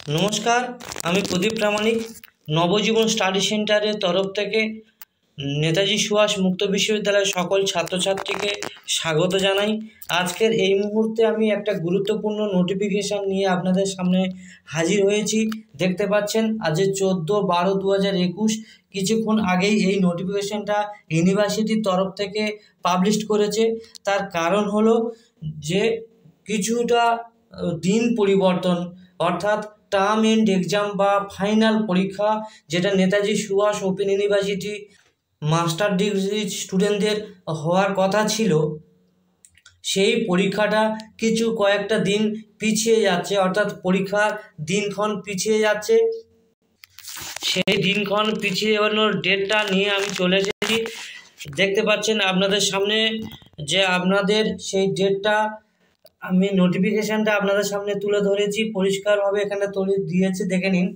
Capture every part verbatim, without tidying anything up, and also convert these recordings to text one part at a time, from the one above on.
নমস্কার, আমি প্রদীপ প্রামাণিক নবজীবন স্টাডি সেন্টারের তরফ থেকে নেতাজি সুভাষ মুক্ত বিশ্ববিদ্যালয়ের সকল ছাত্রছাত্রীকে স্বাগত জানাই। আজকের এই মুহূর্তে আমি একটা গুরুত্বপূর্ণ নোটিফিকেশান নিয়ে আপনাদের সামনে হাজির হয়েছি। দেখতে পাচ্ছেন আজ চোদ্দো বারো দু হাজার একুশ কিছুক্ষণ আগেই এই নোটিফিকেশানটা ইউনিভার্সিটির তরফ থেকে পাবলিশ করেছে। তার কারণ হলো যে কিছুটা দিন পরিবর্তন, অর্থাৎ টার্ম এন্ড এক্সাম বা ফাইনাল পরীক্ষা, যেটা Netaji Subhas open university master degree স্টুডেন্টদের হওয়ার কথা ছিল, সেই পরীক্ষাটা কিছু কয়েকটা দিন পিছিয়ে যাচ্ছে, অর্থাৎ পরীক্ষার দিনক্ষণ পিছিয়ে যাচ্ছে। সেই দিনক্ষণ পিছিয়ে যাওয়ানোর ডেটটা নিয়ে আমি চলে এসেছি। দেখতে পাচ্ছেন আপনাদের সামনে যে আপনাদের সেই ডেটটা আমি নোটিফিকেশানটা আপনাদের সামনে তুলে ধরেছি, পরিষ্কারভাবে এখানে তুলে দিয়েছে, দেখে নিন।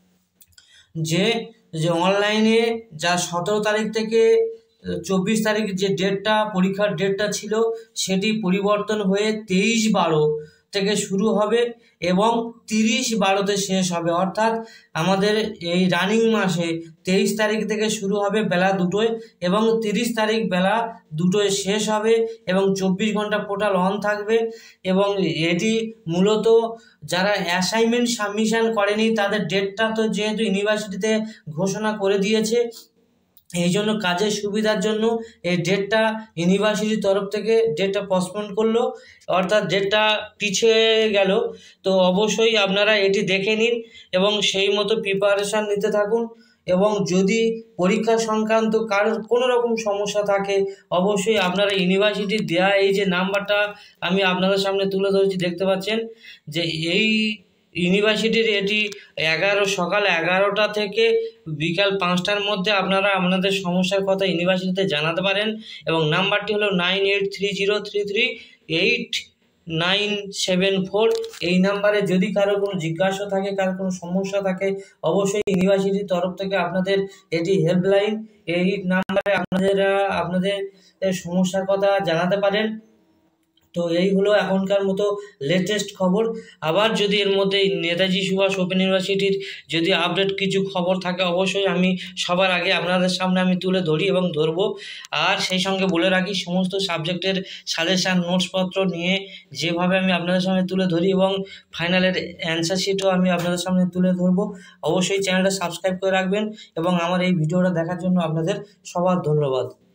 যে যে অনলাইনে যা সতেরো তারিখ থেকে চব্বিশ তারিখ যে ডেটটা পরীক্ষার ডেটটা ছিল, সেটি পরিবর্তন হয়ে তেইশ বারো থেকে শুরু হবে এবং তিরিশ বারোতে শেষ হবে। অর্থাৎ আমাদের এই রানিং মাসে তেইশ তারিখ থেকে শুরু হবে বেলা দুটোয় এবং তিরিশ তারিখ বেলা দুটোয় শেষ হবে এবং চব্বিশ ঘন্টা পোর্টাল অন থাকবে। এবং এটি মূলত যারা অ্যাসাইনমেন্ট সাবমিশন করেনি তাদের ডেটটা তো যেহেতু ইউনিভার্সিটিতে ঘোষণা করে দিয়েছে, এই জন্য কাজের সুবিধার জন্য এই ডেটটা ইউনিভার্সিটির তরফ থেকে ডেটটা পোস্টপোন করলো, অর্থাৎ ডেটটা পিছিয়ে গেল। তো অবশ্যই আপনারা এটি দেখে নিন এবং সেই মতো প্রিপারেশান নিতে থাকুন। এবং যদি পরীক্ষা সংক্রান্ত কারোর কোনো রকম সমস্যা থাকে, অবশ্যই আপনারা ইউনিভার্সিটির দেওয়া এই যে নাম্বারটা আমি আপনাদের সামনে তুলে ধরেছি, দেখতে পাচ্ছেন যে এই ইউনিভার্সিটির এটি এগারো সকাল এগারোটা থেকে বিকাল পাঁচটার মধ্যে আপনারা আপনাদের সমস্যার কথা ইউনিভার্সিটিতে জানাতে পারেন। এবং নাম্বারটি হলো nine eight three zero three three eight nine seven four. এই নাম্বারে যদি কারো কোনো জিজ্ঞাসা থাকে, কারো কোনো সমস্যা থাকে, অবশ্যই ইউনিভার্সিটির তরফ থেকে আপনাদের এটি হেল্পলাইন, এই নাম্বারে আপনারা আপনাদের সমস্যার কথা জানাতে পারেন। তো এই হলো এখনকার মতো লেটেস্ট খবর। আবার যদি এর মধ্যে নেতাজি সুভাষ ওপেন ইউনিভার্সিটির যদি আপডেট কিছু খবর থাকে, অবশ্যই আমি সবার আগে আপনাদের সামনে আমি তুলে ধরি এবং ধরবো। আর সেই সঙ্গে বলে রাখি, সমস্ত সাবজেক্টের সাজেশান নোটসপত্র নিয়ে যেভাবে আমি আপনাদের সামনে তুলে ধরি এবং ফাইনালের অ্যান্সার শিটও আমি আপনাদের সামনে তুলে ধরবো। অবশ্যই চ্যানেলটা সাবস্ক্রাইব করে রাখবেন এবং আমার এই ভিডিওটা দেখার জন্য আপনাদের সবার ধন্যবাদ।